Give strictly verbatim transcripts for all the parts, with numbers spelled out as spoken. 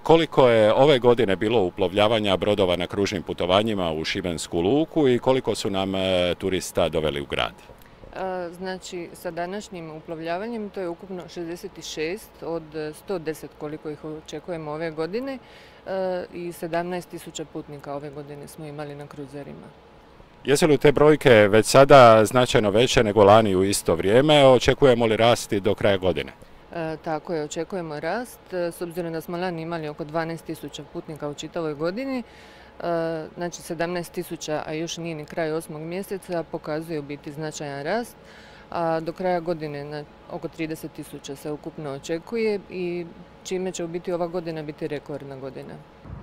Koliko je ove godine bilo uplovljavanja brodova na kružnim putovanjima u Šibensku luku i koliko su nam turista doveli u grad? Znači, sa današnjim uplovljavanjem to je ukupno šezdeset šest od sto deset koliko ih očekujemo ove godine i sedamnaest tisuća putnika ove godine smo imali na kruzerima. Jesu li te brojke već sada značajno veće nego lani u isto vrijeme? Očekujemo li rasti do kraja godine? E, tako je, očekujemo rast. S obzirom da smo lani imali oko dvanaest tisuća putnika u čitavoj godini, e, znači sedamnaest tisuća, a još nije ni kraj osmog mjeseca, pokazuje u biti značajan rast. A do kraja godine na oko trideset tisuća se ukupno očekuje i čime će u biti ova godina biti rekordna godina.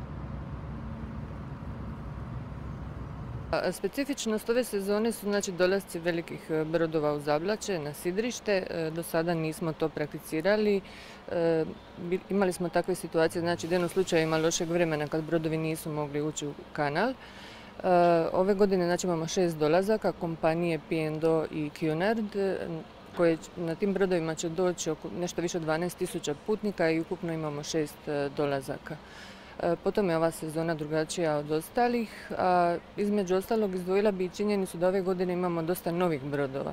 Specifičnost ove sezone su znači dolasci velikih brodova u Zablaće na sidrište. Do sada nismo to prakticirali. Imali smo takve situacije, znači da u slučajevima lošeg vremena kad brodovi nisu mogli ući u kanal. Ove godine znači imamo šest dolazaka kompanije P and O i Cunard, koje na tim brodovima će doći oko nešto više od dvanaest tisuća putnika i ukupno imamo šest dolazaka. Potom je ova sezona drugačija od ostalih, a između ostalog izdvojila bi i činjenicu da ove godine imamo dosta novih brodova.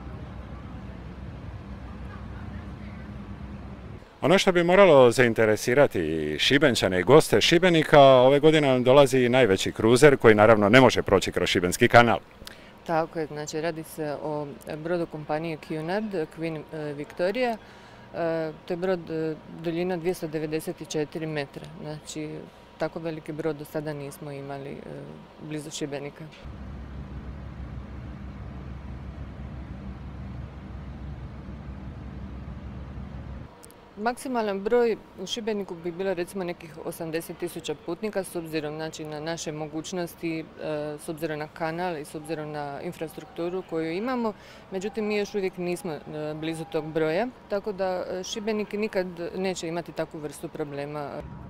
Ono što bi moralo zainteresirati Šibenčane i goste Šibenika, ove godine nam dolazi najveći kruzer koji naravno ne može proći kroz Šibenski kanal. Tako je, znači radi se o brodu kompanije Cunard, Queen Victoria. To je brod duljina dvjesto devedeset četiri metra, znači tako veliki brod do sada nismo imali blizu Šibenika. Maksimalan broj u Šibeniku bi bilo recimo nekih osamdeset tisuća putnika s obzirom znači, na naše mogućnosti, s obzirom na kanal i s obzirom na infrastrukturu koju imamo. Međutim, mi još uvijek nismo blizu tog broja, tako da Šibenik nikad neće imati takvu vrstu problema.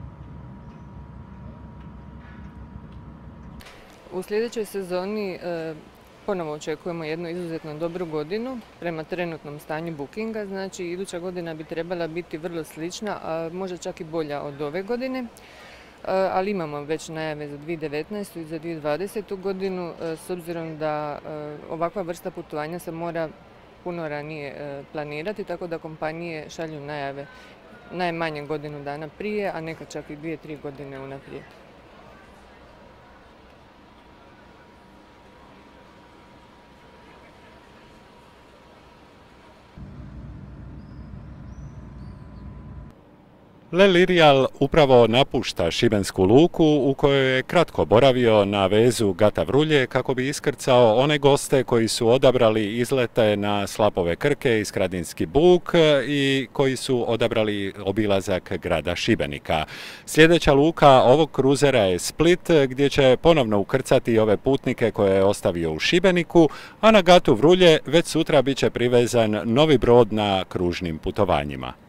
U sljedećoj sezoni ponovo očekujemo jednu izuzetno dobru godinu prema trenutnom stanju bookinga, znači iduća godina bi trebala biti vrlo slična, a možda čak i bolja od ove godine, ali imamo već najave za dvije tisuće devetnaestu i za dvije tisuće dvadesetu godinu, s obzirom da ovakva vrsta putovanja se mora puno ranije planirati, tako da kompanije šalju najave najmanje godinu dana prije, a nekad čak i dvije, tri godine unaprijed. Le Lirial upravo napušta Šibensku luku u kojoj je kratko boravio na vezu Gata Vrulje kako bi iskrcao one goste koji su odabrali izlete na slapove Krke i Skradinski Buk i koji su odabrali obilazak grada Šibenika. Sljedeća luka ovog kruzera je Split gdje će ponovno ukrcati ove putnike koje je ostavio u Šibeniku, a na Gatu Vrulje već sutra bit će privezan novi brod na kružnim putovanjima.